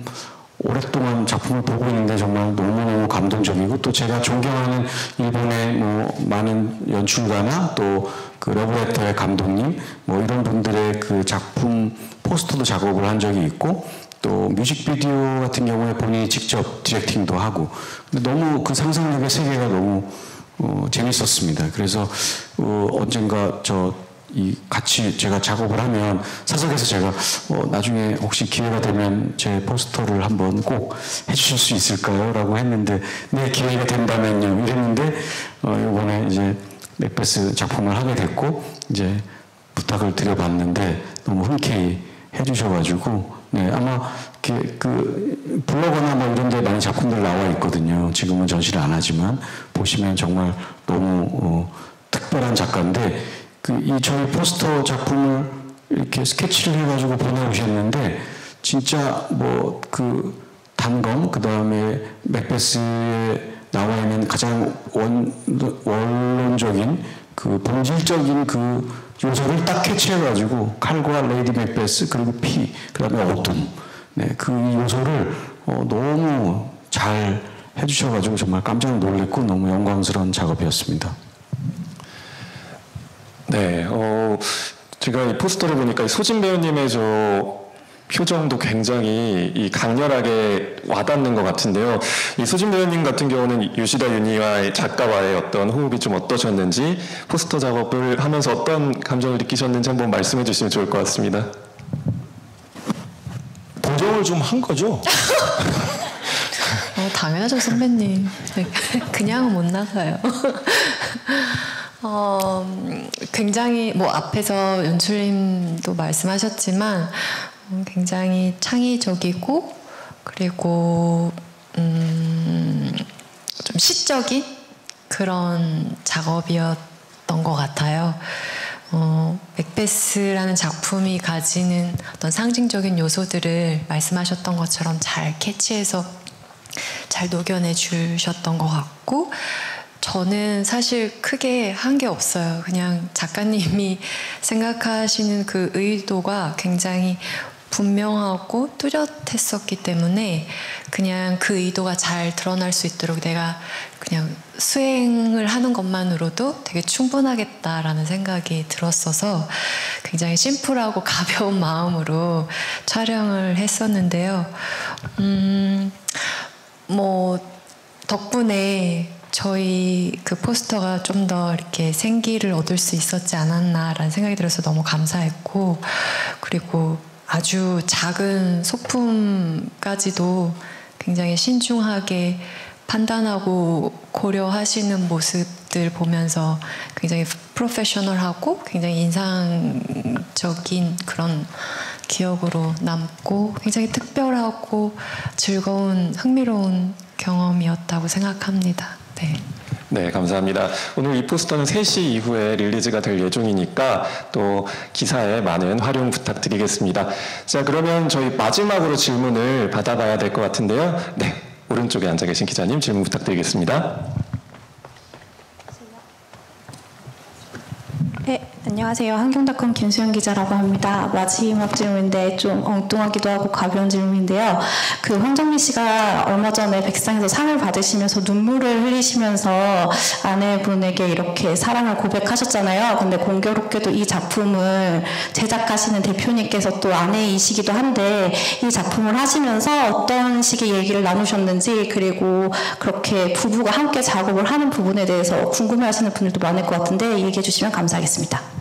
오랫동안 작품을 보고 있는데 정말 너무너무 감동적이고 또 제가 존경하는 일본의 뭐 많은 연출가나 또 그 러브레터의 감독님 뭐 이런 분들의 그 작품 포스터도 작업을 한 적이 있고 또 뮤직비디오 같은 경우에 본인이 직접 디렉팅도 하고 근데 너무 그 상상력의 세계가 너무 어, 재밌었습니다. 그래서 어, 언젠가 저 이 같이 제가 작업을 하면 사석에서 제가 어, 나중에 혹시 기회가 되면 제 포스터를 한번 꼭 해주실 수 있을까요? 라고 했는데 네 기회가 된다면요 이랬는데 어, 이번에 이제 맥베스 작품을 하게 됐고 이제 부탁을 드려봤는데 너무 흔쾌히 해주셔가지고 네 아마 그, 그 블로그나 뭐 이런 데 많이 작품들 나와 있거든요. 지금은 전시를 안 하지만 보시면 정말 너무 어, 특별한 작가인데 그 이 저희 포스터 작품을 이렇게 스케치를 해가지고 보내오셨는데 진짜 뭐 그 단검 그 다음에 맥베스에 나와 있는 가장 원, 원론적인 그 본질적인 그 요소를 딱 캐치해가지고 칼과 레이디 맥베스 그리고 피 그다음에 어둠 네, 그 요소를 어, 너무 잘 해주셔가지고 정말 깜짝 놀랐고 너무 영광스러운 작업이었습니다. 네, 어, 제가 이 포스터를 보니까 소진 배우님의 저 표정도 굉장히 이 강렬하게 와닿는 것 같은데요. 이 소진 배우님 같은 경우는 요시다 유니와의 작가와의 어떤 호흡이 좀 어떠셨는지 포스터 작업을 하면서 어떤 감정을 느끼셨는지 한번 말씀해 주시면 좋을 것 같습니다. 도정을 좀 한 거죠? 어, 당연하죠 선배님. 그냥은 못 나가요. 어, 굉장히 뭐 앞에서 연출님도 말씀하셨지만 굉장히 창의적이고 그리고 음, 좀 시적인 그런 작업이었던 것 같아요. 어, 맥베스라는 작품이 가지는 어떤 상징적인 요소들을 말씀하셨던 것처럼 잘 캐치해서 잘 녹여내 주셨던 것 같고 저는 사실 크게 한 게 없어요. 그냥 작가님이 생각하시는 그 의도가 굉장히 분명하고 뚜렷했었기 때문에 그냥 그 의도가 잘 드러날 수 있도록 내가 그냥 수행을 하는 것만으로도 되게 충분하겠다라는 생각이 들었어서 굉장히 심플하고 가벼운 마음으로 촬영을 했었는데요. 음, 뭐 덕분에 저희 그 포스터가 좀 더 이렇게 생기를 얻을 수 있었지 않았나라는 생각이 들어서 너무 감사했고 그리고 아주 작은 소품까지도 굉장히 신중하게 판단하고 고려하시는 모습들 보면서 굉장히 프로페셔널하고 굉장히 인상적인 그런 기억으로 남고 굉장히 특별하고 즐거운 흥미로운 경험이었다고 생각합니다. 네. 네, 감사합니다. 오늘 이 포스터는 세 시 이후에 릴리즈가 될 예정이니까 또 기사에 많은 활용 부탁드리겠습니다. 자, 그러면 저희 마지막으로 질문을 받아봐야 될 것 같은데요. 네, 오른쪽에 앉아 계신 기자님 질문 부탁드리겠습니다. 네, 안녕하세요. 한경닷컴 김수영 기자라고 합니다. 마지막 질문인데 좀 엉뚱하기도 하고 가벼운 질문인데요. 그 황정민 씨가 얼마 전에 백상에서 상을 받으시면서 눈물을 흘리시면서 아내분에게 이렇게 사랑을 고백하셨잖아요. 근데 공교롭게도 이 작품을 제작하시는 대표님께서 또 아내이시기도 한데 이 작품을 하시면서 어떤 식의 얘기를 나누셨는지 그리고 그렇게 부부가 함께 작업을 하는 부분에 대해서 궁금해하시는 분들도 많을 것 같은데 얘기해 주시면 감사하겠습니다.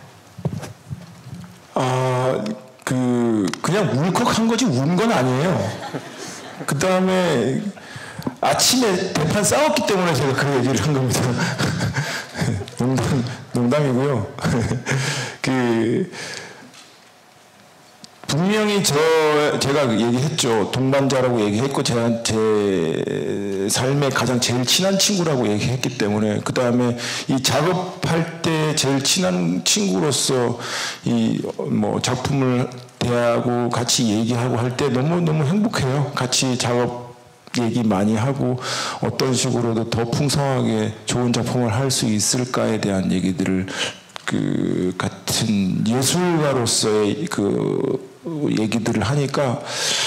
아, 그 그냥 울컥한 거지 운 건 아니에요. 그 다음에 아침에 대판 싸웠기 때문에 제가 그 얘기를 한 겁니다. 농담, 농담이고요. 그 분명히 저 제가 얘기했죠. 동반자라고 얘기했고 제가 제 삶에 가장 제일 친한 친구라고 얘기했기 때문에 그 다음에 이 작업할 때 제일 친한 친구로서 이 뭐 작품을 대하고 같이 얘기하고 할 때 너무 너무 행복해요. 같이 작업 얘기 많이 하고 어떤 식으로도 더 풍성하게 좋은 작품을 할 수 있을까에 대한 얘기들을 그 같은 예술가로서의 그 얘기들을 하니까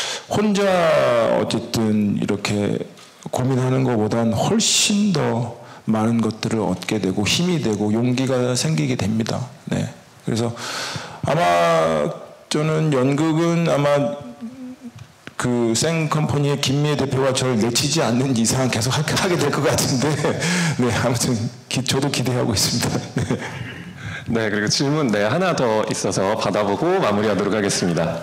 혼자 어쨌든 이렇게 고민하는 것보단 훨씬 더 많은 것들을 얻게 되고 힘이 되고 용기가 생기게 됩니다. 네. 그래서 아마 저는 연극은 아마 그 생컴퍼니의 김미애 대표가 저를 내치지 않는 이상 계속 하게 될 것 같은데 네 아무튼 기, 저도 기대하고 있습니다. 네. 네, 그리고 질문 네 하나 더 있어서 받아보고 마무리하도록 하겠습니다.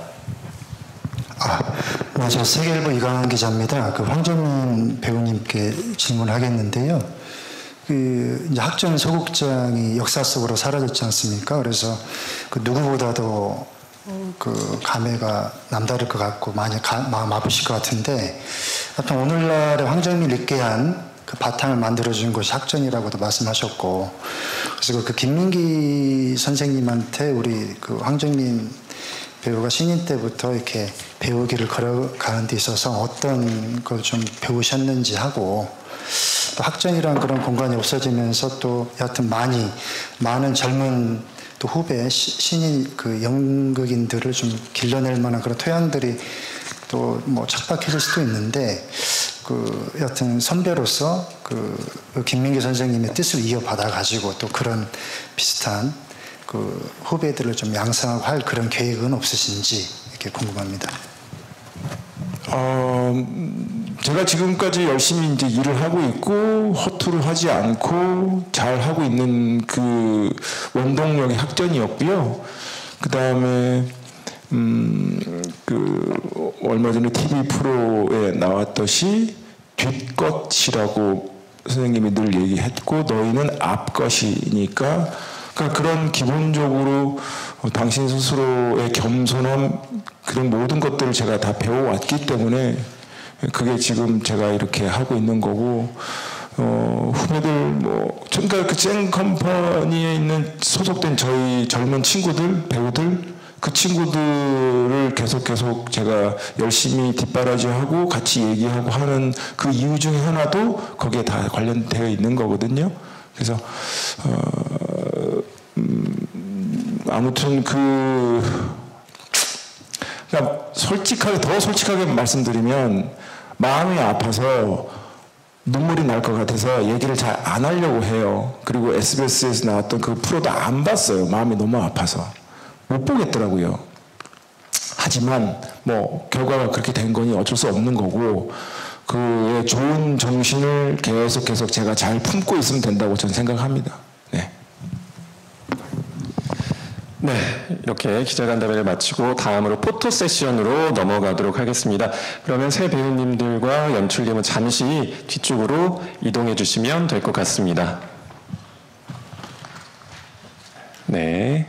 아, 네, 저 세계일보 이강한 기자입니다. 그 황정민 배우님께 질문하겠는데요. 그 이제 학전 소극장이 역사 속으로 사라졌지 않습니까? 그래서 그 누구보다도 그 감회가 남다를 것 같고 많이 가, 마음 아프실 것 같은데, 하여튼 오늘날의 황정민을 있게 한 그 바탕을 만들어준 것이 학전이라고도 말씀하셨고, 그래서 그 김민기 선생님한테 우리 그 황정민 배우가 신인 때부터 이렇게 배우기를 걸어가는 데 있어서 어떤 걸 좀 배우셨는지 하고, 또 학전이라는 그런 공간이 없어지면서 또 여하튼 많이 많은 젊은 또 후배 신인 그 연극인들을 좀 길러낼 만한 그런 토양들이 또 뭐 척박해질 수도 있는데, 그 여하튼 선배로서 그 김민기 선생님의 뜻을 이어받아 가지고 또 그런 비슷한 그 후배들을 좀 양성하고 할 그런 계획은 없으신지 이렇게 궁금합니다. 어, 제가 지금까지 열심히 이제 일을 하고 있고 허투루 하지 않고 잘 하고 있는 그 원동력이 학전이었고요. 그 다음에 음, 그 얼마 전에 티비 프로에 나왔듯이 뒷것이라고 선생님이 늘 얘기했고 너희는 앞것이니까 그러니까 그런 기본적으로 당신 스스로의 겸손함 그런 모든 것들을 제가 다 배워왔기 때문에 그게 지금 제가 이렇게 하고 있는 거고 어, 후배들 뭐 그러니까 그 쟁컴퍼니에 있는 소속된 저희 젊은 친구들 배우들 그 친구들을 계속 계속 제가 열심히 뒷바라지하고 같이 얘기하고 하는 그 이유 중에 하나도 거기에 다 관련되어 있는 거거든요. 그래서 어, 음, 아무튼 그 그러니까 솔직하게 더 솔직하게 말씀드리면 마음이 아파서 눈물이 날 것 같아서 얘기를 잘 안 하려고 해요. 그리고 에스비에스에서 나왔던 그 프로도 안 봤어요. 마음이 너무 아파서 못 보겠더라고요. 하지만 뭐 결과가 그렇게 된 거니 어쩔 수 없는 거고 그의 좋은 정신을 계속 계속 제가 잘 품고 있으면 된다고 저는 생각합니다. 네. 네, 이렇게 기자간담회를 마치고 다음으로 포토 세션으로 넘어가도록 하겠습니다. 그러면 새 배우님들과 연출님은 잠시 뒤쪽으로 이동해 주시면 될 것 같습니다. 네.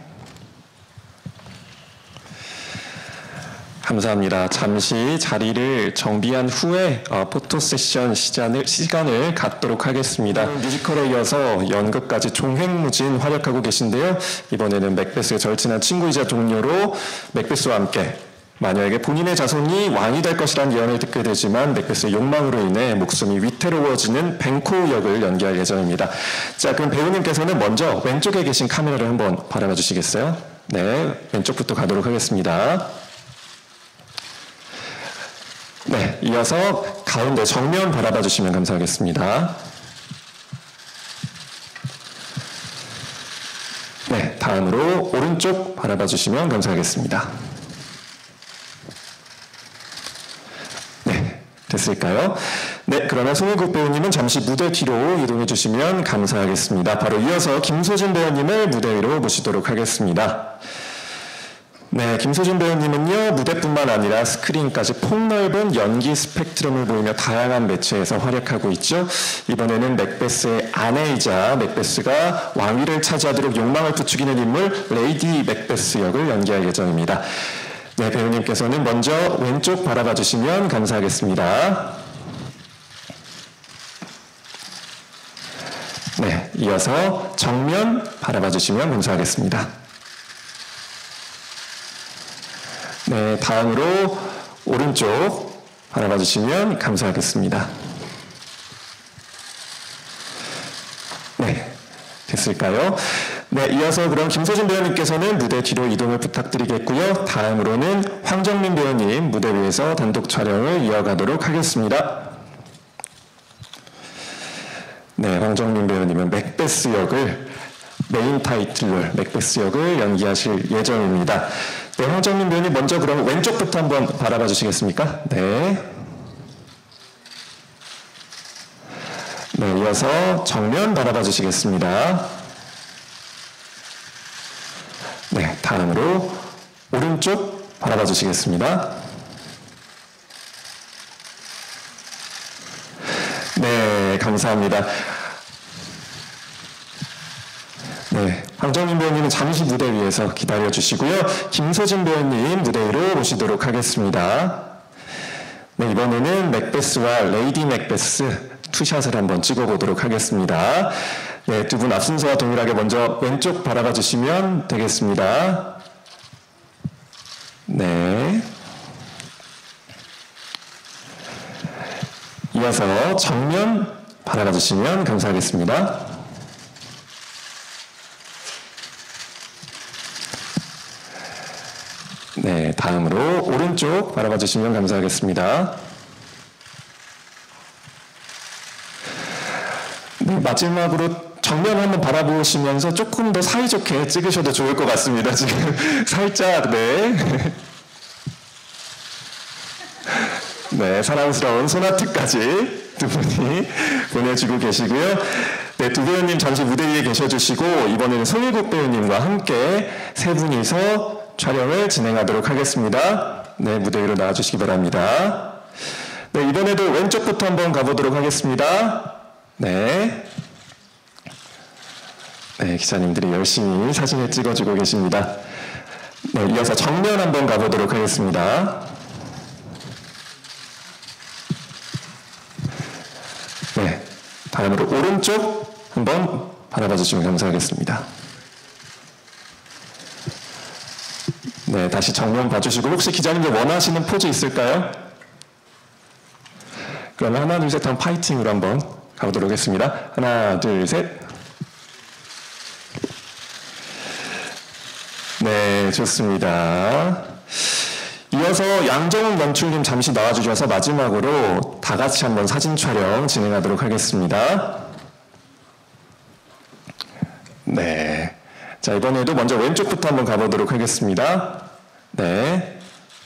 감사합니다. 잠시 자리를 정비한 후에 어, 포토 세션 시간을, 시간을 갖도록 하겠습니다. 뮤지컬에 이어서 연극까지 종횡무진 활약하고 계신데요. 이번에는 맥베스의 절친한 친구이자 동료로 맥베스와 함께 마녀에게 본인의 자손이 왕이 될 것이라는 예언을 듣게 되지만 맥베스의 욕망으로 인해 목숨이 위태로워지는 뱅코 역을 연기할 예정입니다. 자, 그럼 배우님께서는 먼저 왼쪽에 계신 카메라를 한번 바라봐 주시겠어요? 네, 왼쪽부터 가도록 하겠습니다. 네, 이어서 가운데 정면 바라봐 주시면 감사하겠습니다. 네, 다음으로 오른쪽 바라봐 주시면 감사하겠습니다. 네, 됐을까요? 네, 그러면 송혜국 배우님은 잠시 무대 뒤로 이동해 주시면 감사하겠습니다. 바로 이어서 김소진 배우님을 무대 위로 모시도록 하겠습니다. 네, 김소진 배우님은요, 무대뿐만 아니라 스크린까지 폭넓은 연기 스펙트럼을 보이며 다양한 매체에서 활약하고 있죠. 이번에는 맥베스의 아내이자 맥베스가 왕위를 차지하도록 욕망을 부추기는 인물 레이디 맥베스 역을 연기할 예정입니다. 네, 배우님께서는 먼저 왼쪽 바라봐 주시면 감사하겠습니다. 네, 이어서 정면 바라봐 주시면 감사하겠습니다. 네, 다음으로 오른쪽 바라봐 주시면 감사하겠습니다. 네, 됐을까요? 네, 이어서 그럼 김소진 배우님께서는 무대 뒤로 이동을 부탁드리겠고요. 다음으로는 황정민 배우님 무대 위에서 단독 촬영을 이어가도록 하겠습니다. 네, 황정민 배우님은 맥베스 역을 메인 타이틀롤 맥베스 역을 연기하실 예정입니다. 네, 황정민 배우님 먼저 그럼 왼쪽부터 한번 바라봐 주시겠습니까? 네. 네, 이어서 정면 바라봐 주시겠습니다. 네, 다음으로 오른쪽 바라봐 주시겠습니다. 네, 감사합니다. 네, 황정민 배우님은 잠시 무대 위에서 기다려 주시고요. 김소진 배우님 무대 위로 모시도록 하겠습니다. 네, 이번에는 맥베스와 레이디 맥베스 투샷을 한번 찍어보도록 하겠습니다. 네, 두 분 앞순서와 동일하게 먼저 왼쪽 바라봐 주시면 되겠습니다. 네. 이어서 정면 바라봐 주시면 감사하겠습니다. 네, 다음으로 오른쪽 바라봐 주시면 감사하겠습니다. 네, 마지막으로 정면 한번 바라보시면서 조금 더 사이좋게 찍으셔도 좋을 것 같습니다. 지금 살짝, 네. 네, 사랑스러운 소나트까지 두 분이 보내주고 계시고요. 네, 두 배우님 잠시 무대 위에 계셔주시고 이번에는 송혜국 배우님과 함께 세 분이서 촬영을 진행하도록 하겠습니다. 네, 무대 위로 나와주시기 바랍니다. 네, 이번에도 왼쪽부터 한번 가보도록 하겠습니다. 네. 네, 기자님들이 열심히 사진을 찍어주고 계십니다. 네, 이어서 정면 한번 가보도록 하겠습니다. 네, 다음으로 오른쪽 한번 바라봐 주시면 감사하겠습니다. 네, 다시 정면 봐주시고 혹시 기자님들 원하시는 포즈 있을까요? 그러면 하나, 둘, 셋 하면 파이팅으로 한번 가보도록 하겠습니다. 하나, 둘, 셋. 네, 좋습니다. 이어서 양정훈 연출님 잠시 나와주셔서 마지막으로 다 같이 한번 사진 촬영 진행하도록 하겠습니다. 네. 자, 이번에도 먼저 왼쪽부터 한번 가보도록 하겠습니다. 네.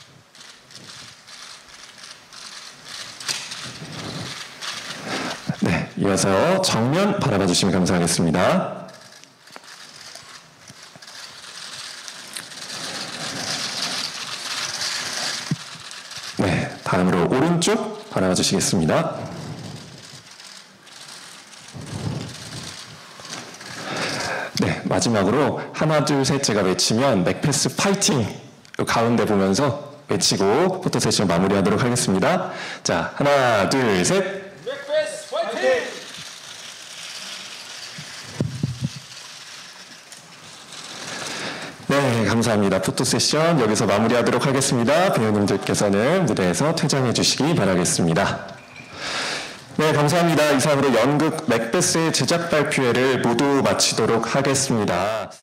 네, 이어서 정면 바라봐 주시면 감사하겠습니다. 다음으로 오른쪽 바라봐 주시겠습니다. 네, 마지막으로 하나 둘 셋 제가 외치면 맥패스 파이팅! 가운데 보면서 외치고 포토세션 마무리하도록 하겠습니다. 자, 하나 둘 셋! 맥패스 파이팅! 네, 감사합니다. 포토세션 여기서 마무리하도록 하겠습니다. 배우님들께서는 무대에서 퇴장해 주시기 바라겠습니다. 네, 감사합니다. 이상으로 연극 맥베스의 제작 발표회를 모두 마치도록 하겠습니다.